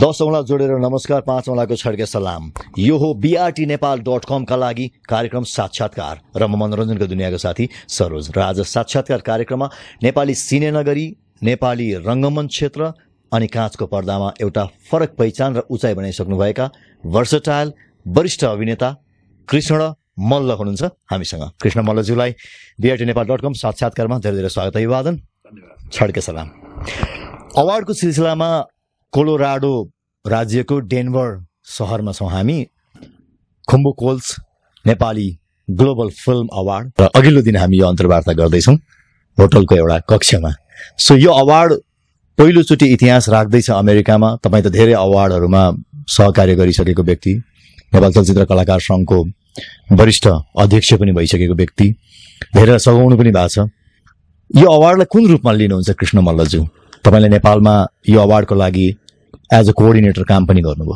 10 औँला जोडेर नमस्कार, 5 औँलाको छड्के सलाम। यो हो brtnepal.com का लागि कार्यक्रम साक्षात्कार र म मनोरञ्जनको दुनियाँको साथी सरोज। र आज साक्षात्कार कार्यक्रममा नेपाली सिनेनगरी, नेपाली रंगमञ्च क्षेत्र अनि काँचको पर्दामा एउटा फरक पहिचान र उचाइ बनाइसक्नुभएका वर्सटाइल वरिष्ठ अभिनेता कृष्ण मल्ल हुनुहुन्छ हामीसँग। कृष्ण मल्लज्यूलाई brtnepal.com साक्षात्कारमा धेरै धेरै स्वागत, अभिवादन, छड्के सलाम। अवार्डको सिलसिलामा कोलोराडो राज्यको डेनभर शहरमा छौँ हामी। खुम्बु कोल्स नेपाली ग्लोबल फिल्म अवार्ड र अघिल्लो दिन हामी यो अन्तर्वार्ता गर्दैछौँ होटलको एउटा कक्षमा। सो यो अवार्ड पहिलोचोटि इतिहास राख्दैछ अमेरिकामा। तपाईँ त धेरै अवार्डहरूमा सहकार्य गरिसकेको व्यक्ति, नेपाल चलचित्र कलाकार सङ्घको वरिष्ठ अध्यक्ष पनि भइसकेको व्यक्ति, धेरै सघाउनु पनि भएको छ। यो अवार्डलाई कुन रूपमा लिनुहुन्छ कृष्ण मल्लज्यू? तपाईले नेपालमा यो अवार्डको लागि एज अ कोअर्डिनेटर काम पनि गर्नुभयो।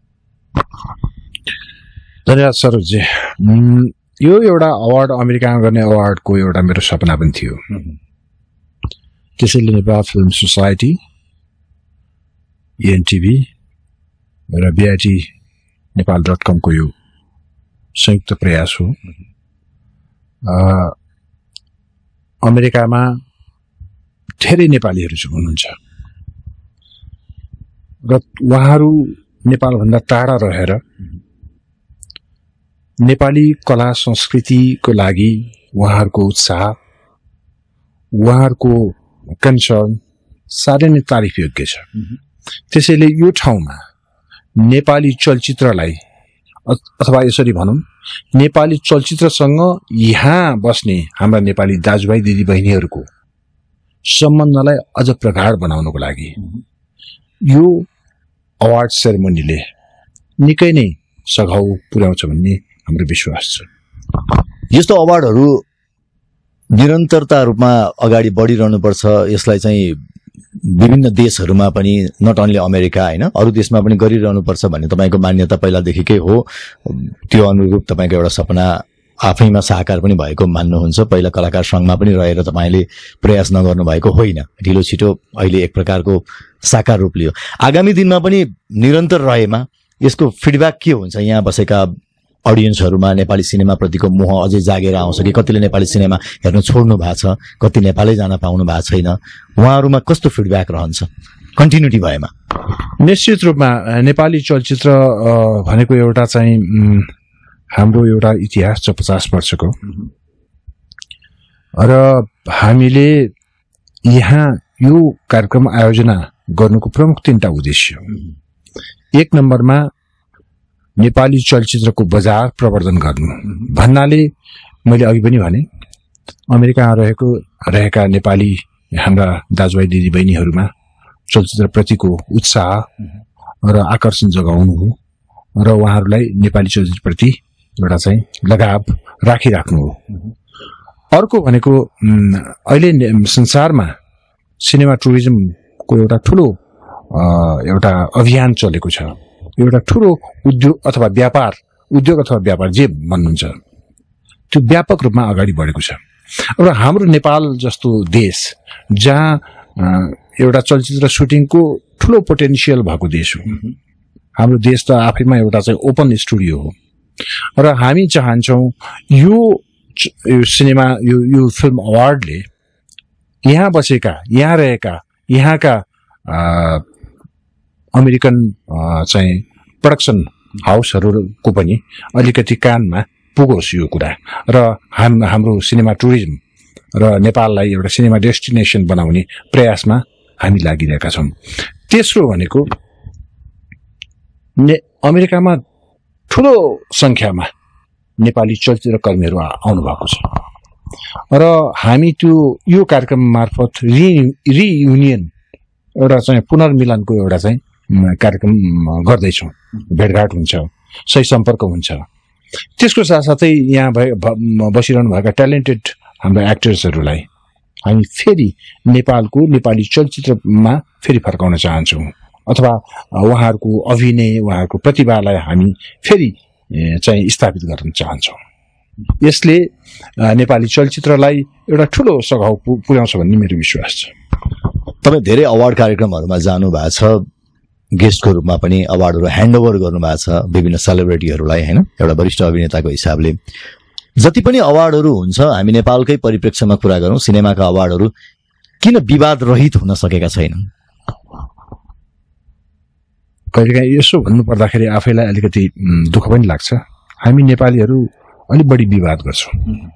धन्यवाद सरोजी। यो एउटा अवार्ड अमेरिकामा गर्ने अवार्डको एउटा मेरो सपना पनि थियो। त्यसैले नेपाल फिल्म सोसाइटी, एनटिभी र brtnepal.com को यो संयुक्त प्रयास हो। अमेरिकामा धेरै नेपालीहरू हुनुहुन्छ र उहाँहरू नेपालभन्दा टाढा रहेर नेपाली कला संस्कृतिको लागि उहाँहरूको उत्साह, उहाँहरूको कन्सर्न साह्रै नै तारिफ योग्य छ। त्यसैले यो ठाउँमा नेपाली चलचित्रलाई, अथवा यसरी भनौँ, नेपाली चलचित्रसँग यहाँ बस्ने हाम्रा नेपाली दाजुभाइ दिदीबहिनीहरूको सम्बन्धलाई अझ प्रगाढ बनाउनको लागि यो अवार्ड सेरेमनीले निकै नै सघाउ पुर्याउँछ भन्ने हाम्रो विश्वास छ। यस्तो अवार्डहरू निरन्तरता रूपमा अगाडि बढिरहनुपर्छ। यसलाई चाहिँ विभिन्न देशहरूमा पनि, नट ओन्ली अमेरिका होइन, अरू देशमा पनि गरिरहनुपर्छ भन्ने तपाईँको मान्यता पहिलादेखिकै हो। त्यो अनुरूप तपाईँको एउटा सपना आफैमा साकार पनि भएको मान्नुहुन्छ। पहिला कलाकार सङ्घमा पनि रहेर तपाईँले प्रयास नगर्नु भएको होइन, ढिलो छिटो अहिले एक प्रकारको साकार रूप लियो। आगामी दिनमा पनि निरन्तर रहेमा यसको फिडब्याक के हुन्छ? यहाँ बसेका अडियन्सहरूमा नेपाली सिनेमाप्रतिको मोह अझै जागेर आउँछ कि कतिले नेपाली सिनेमा हेर्न छोड्नु भएको छ, कति नेपालै जान पाउनु भएको छैन? उहाँहरूमा कस्तो फिडब्याक रहन्छ कन्टिन्युटी भएमा? निश्चित रूपमा नेपाली चलचित्र भनेको एउटा चाहिँ हाम्रो एउटा इतिहास छ 50 वर्षको, र हामीले यहाँ यो कार्यक्रम आयोजना गर्नुको प्रमुख 3टा उद्देश्य हो। 1 नम्बरमा नेपाली चलचित्रको बजार प्रवर्धन गर्नु भन्नाले मैले अघि पनि भने अमेरिकामा रहेका नेपाली हाम्रा दाजुभाइ दिदीबहिनीहरूमा चलचित्रप्रतिको उत्साह र आकर्षण जगाउनु हो र उहाँहरूलाई नेपाली चलचित्रप्रति एउटा चाहिँ लगाव राखिराख्नु हो। अर्को भनेको अहिले संसारमा सिनेमा टुरिज्मको एउटा ठुलो एउटा अभियान चलेको छ। एउटा ठुलो उद्योग अथवा व्यापार जे भन्नुहुन्छ त्यो व्यापक रूपमा अगाडि बढेको छ। र हाम्रो नेपाल जस्तो देश जहाँ एउटा चलचित्र सुटिङको ठुलो पोटेन्सियल भएको देश हो। हाम्रो देश त आफैमा एउटा चाहिँ ओपन स्टुडियो हो र हामी चाहन्छौँ यो सिनेमा यो फिल्म अवार्डले यहाँ बसेका, यहाँ रहेका, यहाँका अमेरिकन चाहिँ प्रोडक्सन हाउसहरूको पनि अलिकति कानमा पुगोस् यो कुरा, र हाम्रो सिनेमा टुरिज्म र नेपाललाई एउटा सिनेमा डेस्टिनेसन बनाउने प्रयासमा हामी लागिरहेका छौँ। तेस्रो भनेको अमेरिकामा ठुलो संख्यामा नेपाली चलचित्र कर्मीहरू आउनु भएको छ र हामी यो कार्यक्रम मार्फत रियुनियन एउटा चाहिँ पुनर्मिलनको एउटा चाहिँ कार्यक्रम गर्दैछौँ। भेटघाट हुन्छ, सही सम्पर्क हुन्छ। त्यसको साथसाथै यहाँ बसिरहनु भएका ट्यालेन्टेड हाम्रा एक्टर्सहरूलाई हामी फेरि नेपाली चलचित्रमा फेरि फर्काउन चाहन्छौँ, अथवा उहाँहरूको अभिनय, उहाँहरूको प्रतिभालाई हामी फेरि चाहिँ स्थापित गर्न चाहन्छौँ। यसले नेपाली चलचित्रलाई एउटा ठुलो सघाउ पुर्याउँछ भन्ने मेरो विश्वास छ। तपाईँ धेरै अवार्ड कार्यक्रमहरूमा जानु भएको छ, गेस्टको रूपमा पनि अवार्डहरू ह्यान्डओभर गर्नुभएको छ विभिन्न सेलिब्रिटीहरूलाई हैन एउटा वरिष्ठ अभिनेताको हिसाबले जति पनि अवार्डहरू हुन्छ हामी नेपालकै परिप्रेक्ष्यमा कुरा गरौँ सिनेमाका अवार्डहरू किन विवाद रहित हुन सकेका छैनन् कहिलेकाहीँ यसो भन्नु पर्दाखेरि आफैलाई अलिकति दुःख पनि लाग्छ हामी नेपालीहरू अलि बढी विवाद गर्छौं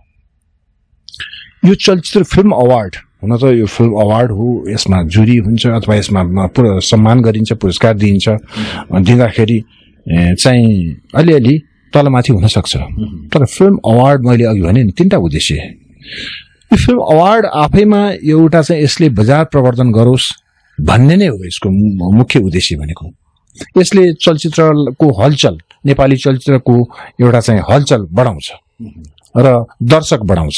यो चलचित्र फिल्म अवार्ड हुन त यो फिल्म अवार्ड हो यसमा जुरी हुन्छ अथवा यसमा सम्मान गरिन्छ पुरस्कार दिइन्छ दिँदाखेरि चाहिँ अलिअलि तलमाथि हुन सक्छ तर फिल्म अवार्ड मैले अघि भने नि तीनटा उद्देश्य यो फिल्म अवार्ड आफैमा एउटा चाहिँ यसले बजार प्रवर्धन गरोस् भन्ने नै हो यसको मुख्य उद्देश्य भनेको यसले चलचित्रको हलचल नेपाली चलचित्रको एउटा चाहिँ हलचल बढाउँछ र दर्शक बढाउँछ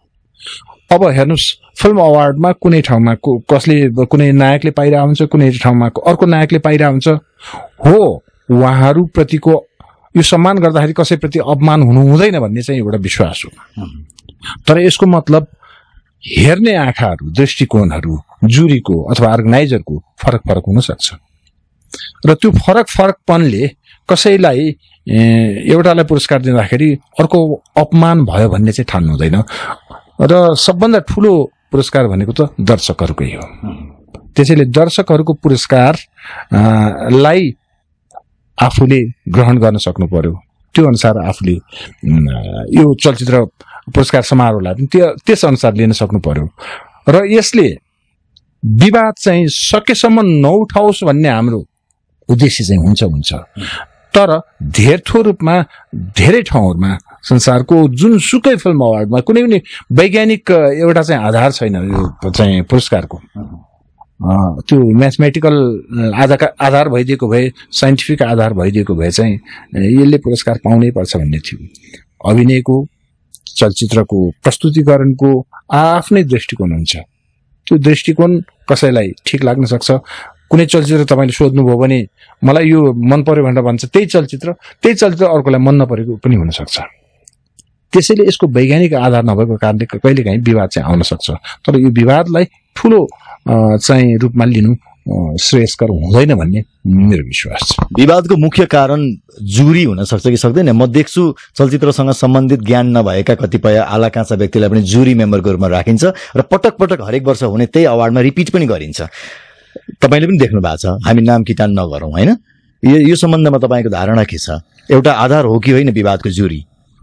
अब हेर्नुस् फिल्म अवार्डमा कुनै ठाउँमा कसले कुनै नायकले पाइरहेको हुन्छ कुनै ठाउँमा अर्को नायकले पाइरहेको हुन्छ हो उहाँहरू प्रतिको यो सम्मान गर्दाखेरि कसैप्रति अपमान हुनु हुँदैन भन्ने चाहिँ एउटा विश्वास हो तर यसको मतलब हेर्ने आँखाहरू दृष्टिकोणहरू जुरीको अथवा अर्गनाइजरको फरक फरक हुन सक्छ र त्यो फरक फरकपनले कसैलाई एउटालाई पुरस्कार दिँदाखेरि अर्को अपमान भयो भन्ने चाहिँ ठान्नु हुँदैन र सबभन्दा ठूलो पुरस्कार भनेको त दर्शकहरूकै हो त्यसैले दर्शकहरूको पुरस्कार लाई आफूले ग्रहण गर्न सक्नु पर्यो त्यो अनुसार आफूले यो चलचित्र पुरस्कार समारोहलाई पनि त्यस अनुसार लिन सक्नु पर्यो र यसले विवाद चाहिँ सकेसम्म नउठाओस् भन्ने हाम्रो उद्देश्य चाहिँ हुन्छ तर धेरथो रूपमा धेरै ठाउँहरुमा संसारको जुनसुकै फिल्म अवार्डमा कुनै पनि वैज्ञानिक एउटा चाहिँ आधार छैन यो चाहिँ पुरस्कारको त्यो म्याथमेटिकल आधार भइदिएको भए साइन्टिफिक आधार भइदिएको भए चाहिँ यसले पुरस्कार पाउनै पर्छ भन्ने थियो अभिनयको चलचित्रको प्रस्तुतिकरणको आफ्नै दृष्टिकोण हुन्छ त्यो दृष्टिकोण कसैलाई ठीक लाग्न सक्छ कुनै चलचित्र तपाईले सोध्नुभयो भने मलाई यो मन पर्यो भनेर भन्छ त्यही चलचित्र अर्कोलाई मन नपरेको पनि हुन सक्छ त्यसैले यसको वैज्ञानिक आधार नभएको कारणले कहिलेकाहीँ विवाद चाहिँ आउन सक्छ तर यो विवादलाई ठूलो चाहिँ रूपमा लिनु श्रेयस्कर हुँदैन भन्ने मेरो विश्वास छ विवादको मुख्य कारण जुरी हुन सक्छ कि सक्दैन म देख्छु चलचित्रसँग सम्बन्धित ज्ञान नभएका कतिपय आलाकाँचा व्यक्तिलाई पनि जुरी मेम्बरको रूपमा राखिन्छ र पटक पटक हरेक वर्ष हुने त्यही अवार्डमा रिपिट पनि गरिन्छ तपाईले पनि देख्नु भएको छ हामी नाम किटान नगरौं हैन यो सम्बन्धमा तपाईको धारणा के छ एउटा आधार हो कि होइन विवादको जुरी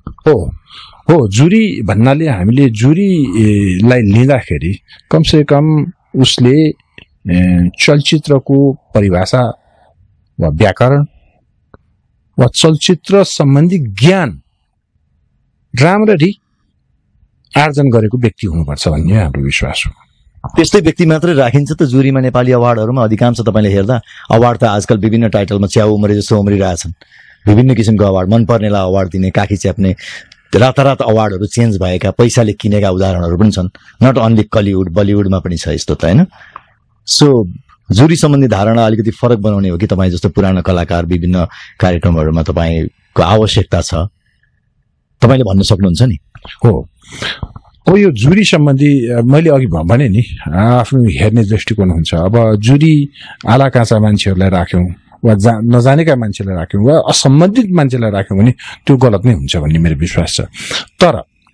हो जुरी भन्नाले हामीले जुरीलाई लिँदाखेरि कम से कम उसले चलचित्रको परिभाषा वा व्याकरण वा चलचित्र सम्बन्धी ज्ञान राम्ररी आर्जन गरेको व्यक्ति हुनुपर्छ भन्ने हाम्रो विश्वास हो त्यस्तै व्यक्ति मात्रै राखिन्छ त जुरीमा नेपाली अवार्डहरुमा अधिकांश तपाईले हेर्दा अवार्ड त आजकल विभिन्न टाइटलमा च्याउ उमरे जस्तो उम्रिरहेछन् विभिन्न किसिमको अवार्ड मन पर्नेलाई अवार्ड दिने काखी च्याप्ने रातारात अवार्डहरु चेन्ज भएका पैसाले किनेका उदाहरणहरु पनि छन् नट ओन्ली कलिउड बलिउडमा पनि छ यस्तो त हैन सो जुरी सम्बन्धी धारणा अलिकति फरक बनाउने हो कि तपाई जस्तो पुरानो कलाकार विभिन्न कार्यक्रमहरुमा तपाईको आवश्यकता छ तपाईले भन्न सक्नुहुन्छ नि हो यो जुरी सम्बन्धी मैले अघि भने नि आफ्नो हेर्ने दृष्टिकोण हुन्छ अब जुरी आलाकाँचा मान्छेहरुलाई राख्यौं वा नजानेका मान्छेलाई राख्यौं वा असम्बन्धित मान्छेलाई राख्यौं भने त्यो गलत नै हुन्छ भन्ने मेरो विश्वास छ तर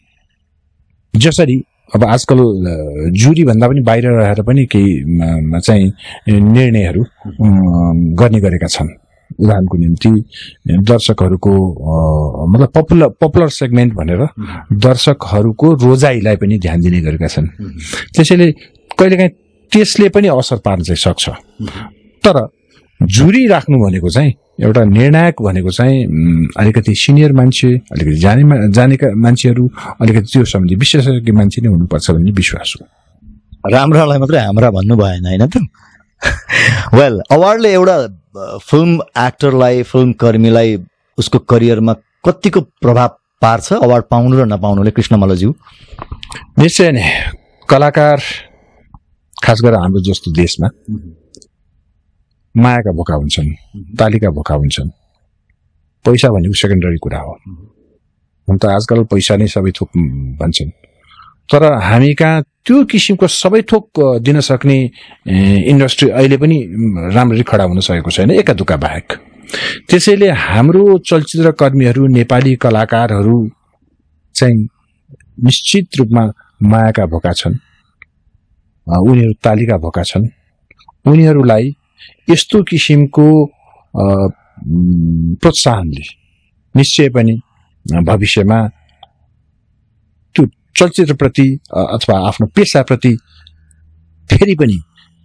जसरी अब आजकल जुरी भन्दा पनि बाहिर रहेर पनि केही चाहिँ निर्णयहरू गर्ने गरेका छन् उदाहरणको निम्ति दर्शकहरूको मतलब पपुलर सेगमेन्ट भनेर दर्शकहरूको रोजाइलाई पनि ध्यान दिने गरेका छन् त्यसैले कहिलेकाहीँ त्यसले पनि असर पार्न चाहिँ सक्छ तर जुरी राख्नु भनेको चाहिँ एउटा निर्णायक भनेको चाहिँ अलिकति सिनियर मान्छे अलिकति जानेका मान्छेहरू अलिकति त्यो सम्बन्धी विशेषज्ञ मान्छे नै हुनुपर्छ भन्ने विश्वास हो राम्रालाई मात्रै हाम्रा भन्नु भएन हैन त वेल अवार्डले एउटा फिल्म एक्टरलाई फिल्म कर्मीलाई उसको करियरमा कतिको प्रभाव पार्छ अवार्ड पाउनु र नपाउनुले कृष्ण मल्लज्यू निश्चय नै कलाकार खास गरेर हाम्रो जस्तो देशमा मायाका भोका हुन्छन् तालिका भोका हुन्छन् पैसा भनेको सेकेन्डरी कुरा हो हुन त आजकल पैसा नै सबै थोक भन्छन् तर हामी कहाँ त्यो किसिमको सबै थोक दिन सक्ने इन्डस्ट्री अहिले पनि राम्ररी खडा हुन सकेको छैन, एका दुका बाहेक। त्यसैले हाम्रो चलचित्र कर्मीहरू, नेपाली कलाकारहरू चाहिँ निश्चित रूपमा मायाका भोका छन्, उनीहरू तालीका भोका छन्। उनीहरूलाई यस्तो किसिमको प्रोत्साहनले निश्चय पनि भविष्यमा त्यो चलचित्रप्रति अथवा आफ्नो पेसाप्रति फेरि पनि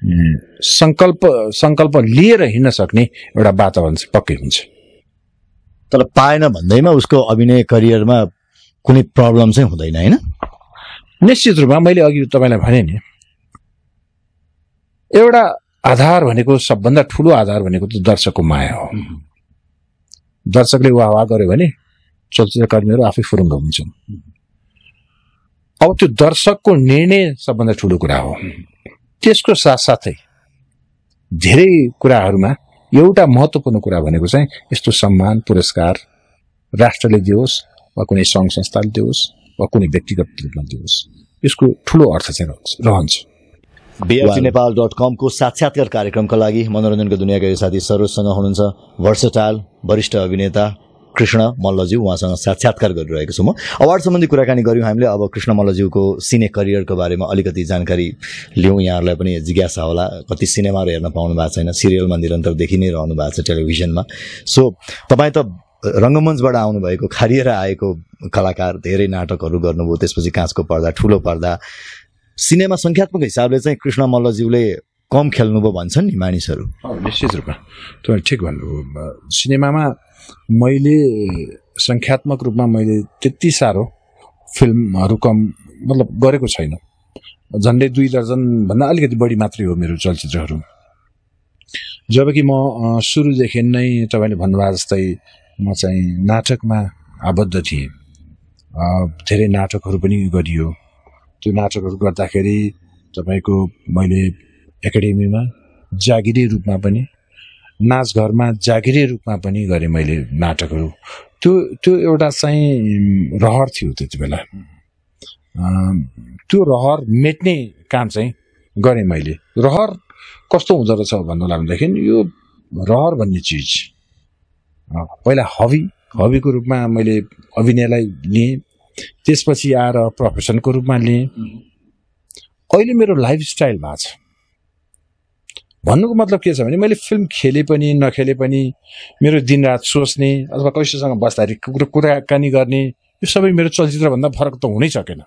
संकल्प लिएर हिँड्न सक्ने एउटा वातावरण चाहिँ पक्कै हुन्छ। तर पाएन भन्दैमा उसको अभिनय करियरमा कुनै प्रब्लम चाहिँ हुँदैन हैन? निश्चित रूपमा मैले अघि तपाईलाई भने नि, एउटा आधार भनेको, सबभन्दा ठूलो आधार भनेको त दर्शकको माया हो। दर्शकले वाह गर्यो भने चलचित्र कर्मीहरू आफै फुरुङ्ग हुन्छन्। अब त्यो दर्शकको निर्णय सबभन्दा ठूलो कुरा हो। त्यसको साथसाथै धेरै कुराहरूमा एउटा महत्त्वपूर्ण कुरा भनेको चाहिँ यस्तो सम्मान, पुरस्कार राष्ट्रले दियोस् वा कुनै सङ्घ संस्थाले दियोस् वा कुनै व्यक्तिगत रूपमा दियोस्, यसको ठूलो अर्थ चाहिँ रहन्छ। brtnepal.com को साक्षात्कार कार्यक्रमका लागि मनोरञ्जनको दुनियाँका यो साथी सरोजसँग हुनुहुन्छ वर्सेटाइल वरिष्ठ अभिनेता कृष्ण मल्लज्यू। उहाँसँग साक्षात्कार गरिरहेको छु म। अवार्ड सम्बन्धी कुराकानी गर्यौँ हामीले। अब कृष्ण मल्लज्यूको सिने करियरको बारेमा अलिकति जानकारी लिउँ। यहाँहरूलाई पनि जिज्ञासा होला, कति सिनेमाहरू हेर्न पाउनु भएको छैन, सिरियलमा निरन्तर देखि नै रहनु भएको छ टेलिभिजनमा। सो तपाईँ त रङ्गमञ्चबाट आउनुभएको, खारिएर आएको कलाकार, धेरै नाटकहरू गर्नुभयो, त्यसपछि काँचको पर्दा, ठुलो पर्दा। सिनेमा संख्यात्मक हिसाबले चाहिँ कृष्ण मल्लज्यूले कम खेल्नुभयो भन्छन् नि मानिसहरू। निश्चित रूपमा तपाईँ ठिक भन्नुभयो। सिनेमामा मैले संख्यात्मक रूपमा मैले त्यति साह्रो फिल्महरू कम मतलब गरेको छैन। झन्डै 2 दर्जन भन्दा अलिकति बढी मात्रै हो मेरो चलचित्रहरू। जबकि म सुरुदेखि नै तपाईँले भन्नुभएको जस्तै म चाहिँ नाटकमा आबद्ध थिएँ। धेरै नाटकहरू पनि गरियो। त्यो नाटकहरू गर्दाखेरि तपाईँको मैले एकाडेमीमा जागिरी रूपमा पनि, नाचघरमा जागिरी रूपमा पनि गरेँ मैले नाटकहरू। त्यो एउटा चाहिँ रहर थियो त्यति बेला। त्यो रहर मेट्ने काम चाहिँ गरेँ मैले। रहर कस्तो हुँदो रहेछ भन्नु लाग्दाखेरि यो रहर भन्ने चिज पहिला हबीको रूपमा मैले अभिनयलाई लिएँ, त्यसपछि आएर प्रोफेसनको रूपमा लिएँ। अहिले मेरो लाइफस्टाइल भएको छ। भन्नुको मतलब के छ भने मैले फिल्म खेले पनि नखेले पनि मेरो दिनरात सोच्ने अथवा कसैसँग बस्दाखेरि कुराकानी गर्ने, यो सबै मेरो चलचित्रभन्दा फरक त हुनै सकेन।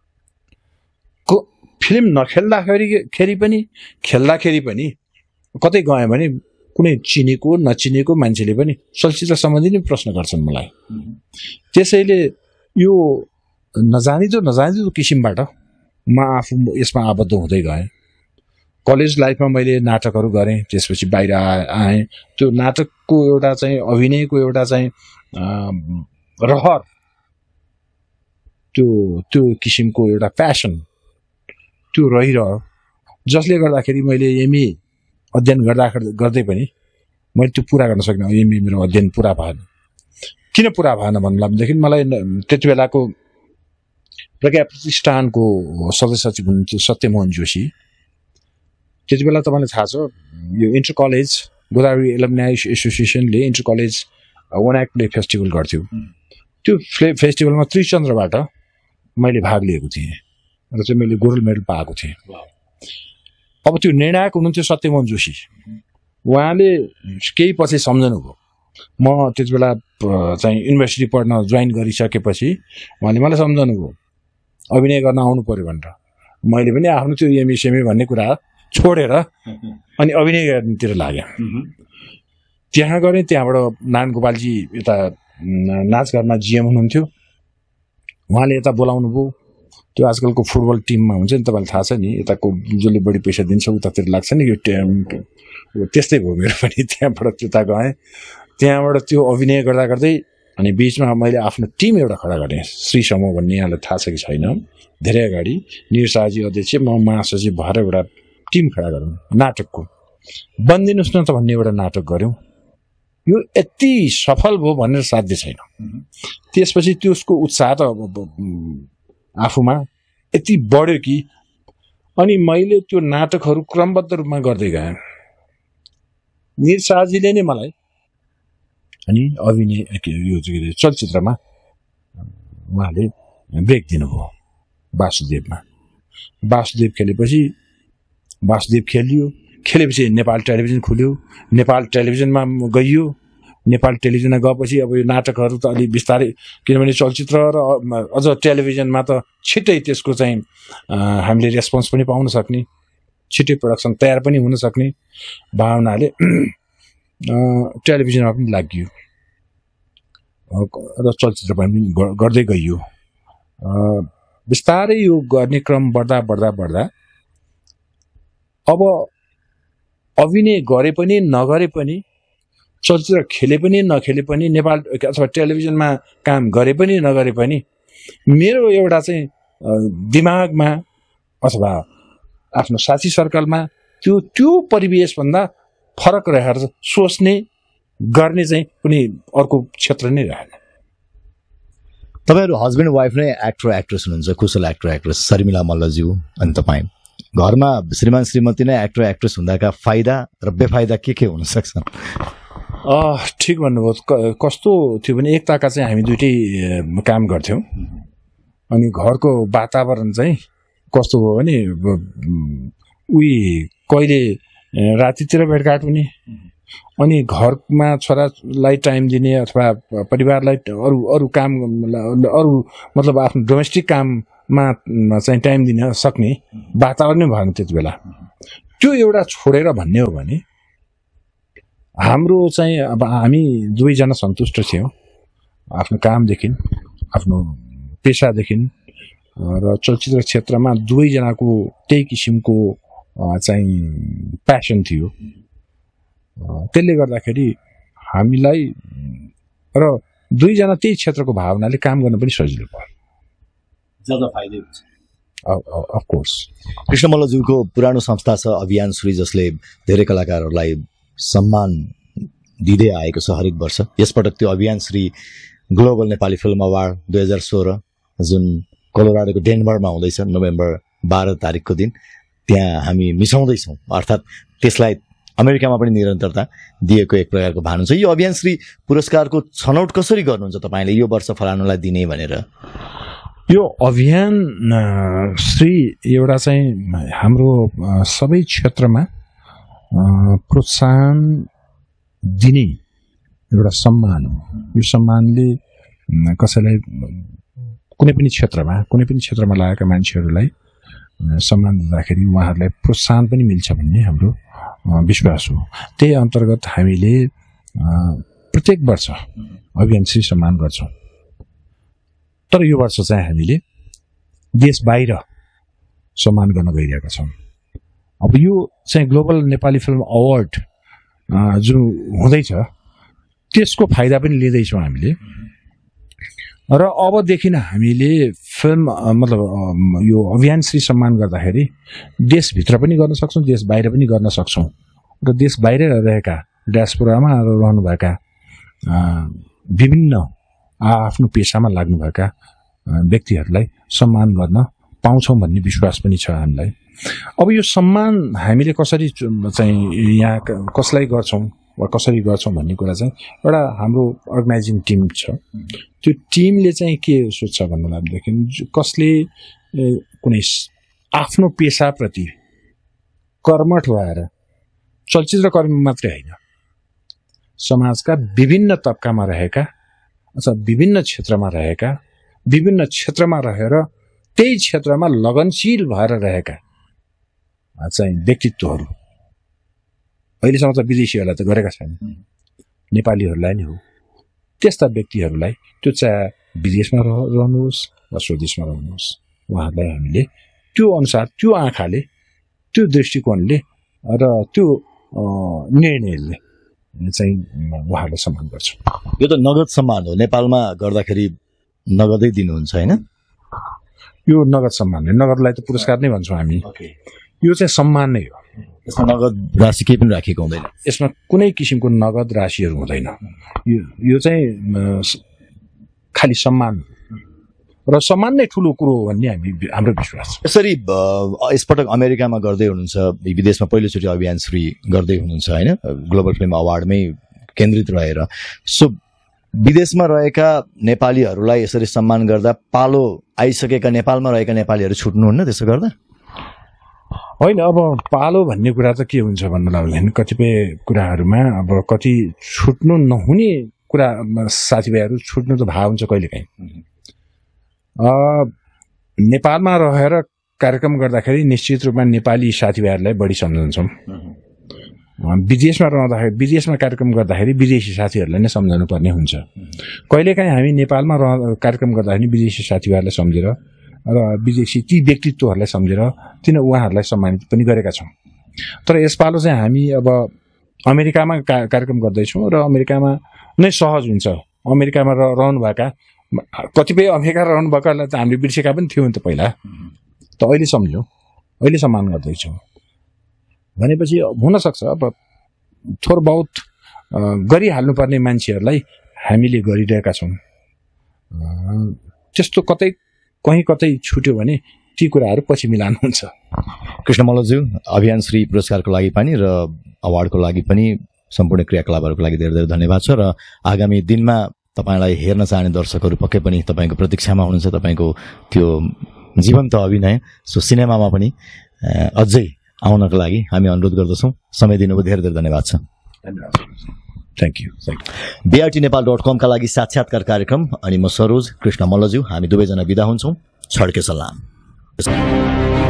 फिल्म नखेल्दाखेरि पनि खेल्दाखेरि पनि कतै गएँ भने कुनै चिनेको नचिनेको मान्छेले पनि चलचित्र सम्बन्धी नै प्रश्न गर्छन् मलाई। त्यसैले यो नजानिदो किसिमबाट म आफू यसमा आबद्ध हुँदै गएँ। कलेज लाइफमा मैले नाटकहरू गरेँ, त्यसपछि बाहिर आएँ। त्यो नाटकको एउटा चाहिँ अभिनयको एउटा चाहिँ रहर, त्यो किसिमको एउटा प्यासन त्यो रहिरह्यो, जसले गर्दाखेरि मैले एमए अध्ययन गर्दै पनि मैले त्यो पुरा गर्न सकिनँ। एमए मेरो अध्ययन पुरा भएन। किन पुरा भएन भन्नुदेखि मलाई त्यति बेलाको प्रज्ञा प्रतिष्ठानको सदस्य सचिव हुनुहुन्थ्यो सत्यमोहन जोशी। त्यति बेला तपाईँलाई थाहा छ यो इन्टर कलेज गोदावरी एलुमनाई एसोसिएसनले inter college one act play festival गर्थ्यो। त्यो फेस्टिभलमा त्रिचन्द्रबाट मैले भाग लिएको थिएँ र चाहिँ मैले गोल्ड मेडल पाएको थिएँ। अब त्यो निर्णायक हुनुहुन्थ्यो सत्यमोहन जोशी। उहाँले केही पछि सम्झनुभयो। म त्यति बेला चाहिँ युनिभर्सिटी पढ्न जोइन गरिसकेपछि उहाँले मलाई सम्झनुभयो अभिनय गर्न आउनु पर्यो भनेर। मैले पनि आफ्नो त्यो एमएसएमए भन्ने कुरा छोडेर अनि अभिनय गर्नेतिर लागेँ। त्यहाँ गरेँ। त्यहाँबाट नारायण गोपालजी यता नाचघरमा जिएम हुनुहुन्थ्यो, उहाँले यता बोलाउनु भयो। त्यो आजकलको फुटबल टिममा हुन्छ नि, तपाईँलाई थाहा छ नि, यताको जसले बढी पैसा दिन्छ उतातिर लाग्छ नि। यो त्यस्तै भयो मेरो पनि। त्यहाँबाट त्यता गएँ। त्यहाँबाट त्यो अभिनय गर्दा गर्दै अनि बिचमा मैले आफ्नो टिम एउटा खडा गरेँ। श्री समूह भन्ने, यहाँलाई थाहा छ कि छैन, धेरै अगाडि निरशाहजी अध्यक्ष, म महासचिव भएर एउटा टिम खडा गरौँ नाटकको। बन्दिनुहोस् न त भन्ने एउटा नाटक गऱ्यौँ। यो यति सफल भयो भनेर साध्य छैन। त्यसपछि त्यसको उत्साह त आफूमा यति बढ्यो कि अनि मैले त्यो नाटकहरू क्रमबद्ध रूपमा गर्दै गएँ। मीर शाहजीले नै मलाई अनि अभिनय यो चलचित्रमा उहाँले ब्रेक दिनुभयो वासुदेवमा। वासुदेव खेलेपछि वासुदेव खेलेपछि नेपाल टेलिभिजन खुल्यो। नेपाल टेलिभिजनमा गइयो। नेपाल टेलिभिजनमा गएपछि अब यो नाटकहरू त अलि बिस्तारै, किनभने चलचित्र र अझ टेलिभिजनमा त छिट्टै त्यसको चाहिँ हामीले रेस्पोन्स पनि पाउन सक्ने, छिट्टै प्रोडक्सन तयार पनि हुन सक्ने भावनाले टेलिभिजनमा पनि लाग्यो र चलचित्र पनि गर्दै गइयो। बिस्तारै यो गर्ने क्रम बढ्दा अब अभिनय गरे पनि नगरे पनि, चलचित्र खेले पनि नखेले पनि, नेपाल अथवा टेलिभिजनमा काम गरे पनि नगरे पनि मेरो एउटा चाहिँ दिमागमा अथवा आफ्नो साथी सर्कलमा त्यो परिवेशभन्दा फरक रहेर सोच्ने गर्ने चाहिँ कुनै अर्को क्षेत्र नै रहेन। तपाईँहरू हस्बेन्ड वाइफ नै एक्टर एक्ट्रेस हुनुहुन्छ, कुशल एक्टर एक्ट्रेस शर्मिला मल्लज्यू अनि तपाईँ। घरमा श्रीमान श्रीमती नै एक्टर एक्ट्रेस हुँदाका फाइदा र बेफाइदा के हुन सक्छन्? ठिक भन्नुभयो। कस्तो थियो भने एकताका चाहिँ हामी दुइटै काम गर्थ्यौँ अनि घरको वातावरण चाहिँ कस्तो भयो भने कहिले रातितिर भेटघाट हुने अनि घरमा छोरालाई टाइम दिने अथवा परिवारलाई अरू काम मतलब आफ्नो डोमेस्टिक काममा चाहिँ टाइम दिन सक्ने वातावरण भएन त्यति बेला। त्यो एउटा छोडेर भन्ने हो भने हाम्रो चाहिँ अब हामी दुवैजना सन्तुष्ट थियौँ आफ्नो कामदेखि, आफ्नो पेसादेखि र चलचित्र क्षेत्रमा दुवैजनाको त्यही किसिमको चाहिँ प्यासन थियो। त्यसले गर्दाखेरि हामीलाई र दुईजना त्यही क्षेत्रको भावनाले काम गर्न पनि सजिलो भयो। ज्यादा फाइदा हुन्छ अफकोर्स। कृष्ण मल्लज्यूको पुरानो संस्था छ अभियान श्री, जसले धेरै कलाकारहरूलाई सम्मान दिँदै आएको छ हरेक वर्ष। यसपटक त्यो अभियान Shri global Nepali film award 2016 जुन कोलोराडोको डेनभरमा हुँदैछ नोभेम्बर 12 तारिकको दिन, त्यहाँ हामी मिसाउँदैछौँ। अर्थात् त्यसलाई अमेरिकामा पनि निरन्तरता दिएको एक प्रकारको भानु छ। यो अभियान श्री पुरस्कारको छनौट कसरी गर्नुहुन्छ तपाईँले, यो वर्ष फलानुलाई दिने भनेर? यो अभियान श्री एउटा चाहिँ हाम्रो सबै क्षेत्रमा प्रोत्साहन दिने एउटा सम्मान हो। यो सम्मानले कसैलाई कुनै पनि क्षेत्रमा लागेका मान्छेहरूलाई सम्मान दिँदाखेरि उहाँहरूलाई प्रोत्साहन पनि मिल्छ भन्ने हाम्रो विश्वास हो। त्यही अन्तर्गत हामीले प्रत्येक वर्ष अभियान श्री सम्मान गर्छौँ। तर यो वर्ष चाहिँ हामीले देश बाहिर सम्मान गर्न गइरहेका छौँ। अब यो चाहिँ ग्लोबल नेपाली फिल्म अवार्ड जो हुँदैछ त्यसको फाइदा पनि लिँदैछौँ हामीले। र अबदेखि हामीले फिल्म मतलब यो अभियान श्री सम्मान गर्दाखेरि देशभित्र पनि गर्न सक्छौँ, देश बाहिर पनि गर्न सक्छौँ। र देश बाहिर रहेका डायस्पोरामा रहनुभएका विभिन्न आफ्नो पेसामा लाग्नुभएका व्यक्तिहरूलाई सम्मान गर्न पाउँछौँ भन्ने विश्वास पनि छ हामीलाई। अब यो सम्मान हामीले कसरी चाहिँ यहाँ कसलाई गर्छौँ वा कसरी गर्छौँ भन्ने कुरा चाहिँ एउटा हाम्रो अर्गनाइजिङ टिम छ। त्यो टिमले चाहिँ के सोच्छ भन्नुदेखि कसले कुनै आफ्नो पेसाप्रति कर्मठ भएर चलचित्र कर्मी मात्रै होइन, समाजका विभिन्न तबकामा रहेका अथवा विभिन्न क्षेत्रमा रहेर त्यही क्षेत्रमा लगनशील भएर रहेका चाहिँ व्यक्तित्वहरू अहिलेसम्म त विदेशीहरूलाई त गरेका छैन, नेपालीहरूलाई नै हो। त्यस्ता व्यक्तिहरूलाई त्यो चाहे विदेशमा रहनुहोस् वा स्वदेशमा रहनुहोस्, उहाँहरूलाई हामीले त्यो अनुसार त्यो आँखाले त्यो दृष्टिकोणले र त्यो निर्णयले चाहिँ उहाँहरूलाई सम्मान गर्छौँ। यो त नगद सम्मान हो। नेपालमा गर्दाखेरि नगदै दिनुहुन्छ होइन? यो नगद सम्मान हो। नगदलाई त पुरस्कार नै भन्छौँ हामी। यो चाहिँ सम्मान नै हो। यसमा नगद राशि केही पनि राखेको हुँदैन। यसमा कुनै किसिमको नगद राशिहरू हुँदैन। यो चाहिँ खालि सम्मान र सम्मान नै ठुलो कुरो हो भन्ने हाम्रो विश्वास छ। यसरी यसपटक अमेरिकामा गर्दै हुनुहुन्छ, विदेशमा पहिलोचोटि अभियान श्री गर्दै हुनुहुन्छ होइन, ग्लोबल फिल्म अवार्डमै केन्द्रित रहेर। सो विदेशमा रहेका नेपालीहरूलाई यसरी सम्मान गर्दा पालो आइसकेका नेपालमा रहेका नेपालीहरू छुट्नुहुन्न त्यसो गर्दा? होइन, अब पालो भन्ने कुरा त के हुन्छ भन्नुलाई भने कतिपय कुराहरूमा अब कति छुट्नु नहुने कुरा साथीभाइहरू छुट्नु त भाव हुन्छ कहिलेकाहीँ। नेपालमा रहेर कार्यक्रम गर्दाखेरि निश्चित रूपमा नेपाली साथीभाइहरूलाई बढी सम्झन्छौँ। विदेशमा रहँदाखेरि विदेशमा कार्यक्रम गर्दाखेरि विदेशी साथीहरूलाई नै सम्झनु पर्ने हुन्छ। कहिलेकाहीँ हामी नेपालमा कार्यक्रम गर्दाखेरि विदेशी साथीभाइहरूलाई सम्झेर र विदेशी ती व्यक्तित्वहरूलाई सम्झेर उहाँहरूलाई सम्मानित पनि गरेका छौँ। तर यसपालो चाहिँ हामी अब अमेरिकामा कार्यक्रम गर्दैछौँ र अमेरिकामा नै सहज हुन्छ। अमेरिकामा रहनुभएका कतिपय अमेरिका रहनुभएकालाई त हामीले बिर्सेका पनि थियौँ नि त पहिला, त अहिले सम्झ्यौँ, अहिले सम्मान गर्दैछौँ भनेपछि हुनसक्छ अब थोर बहुत गरिहाल्नुपर्ने मान्छेहरूलाई हामीले गरिरहेका छौँ। त्यस्तो कहीँ कतै छुट्यो भने ती कुराहरू पछि मिलान हुन्छ। कृष्ण मल्लज्यू, अभियान श्री पुरस्कारको लागि पनि र अवार्डको लागि पनि सम्पूर्ण क्रियाकलापहरूको लागि धेरै धेरै धन्यवाद छ। र आगामी दिनमा तपाईँलाई हेर्न चाहने दर्शकहरू पक्कै पनि तपाईँको प्रतीक्षामा हुनुहुन्छ, तपाईँको त्यो जीवन्त अभिनय सो सिनेमामा पनि अझै आउनको लागि हामी अनुरोध गर्दछौँ। समय दिनुभयो, धेरै धेरै धन्यवाद छ। Thank you. brtnepal.com का लागि साक्षात्कार कार्यक्रम अनि म सरोज, कृष्ण मल्लज्यू हामी दुवैजना बिदा हुन्छौँ। छड्के सलाम।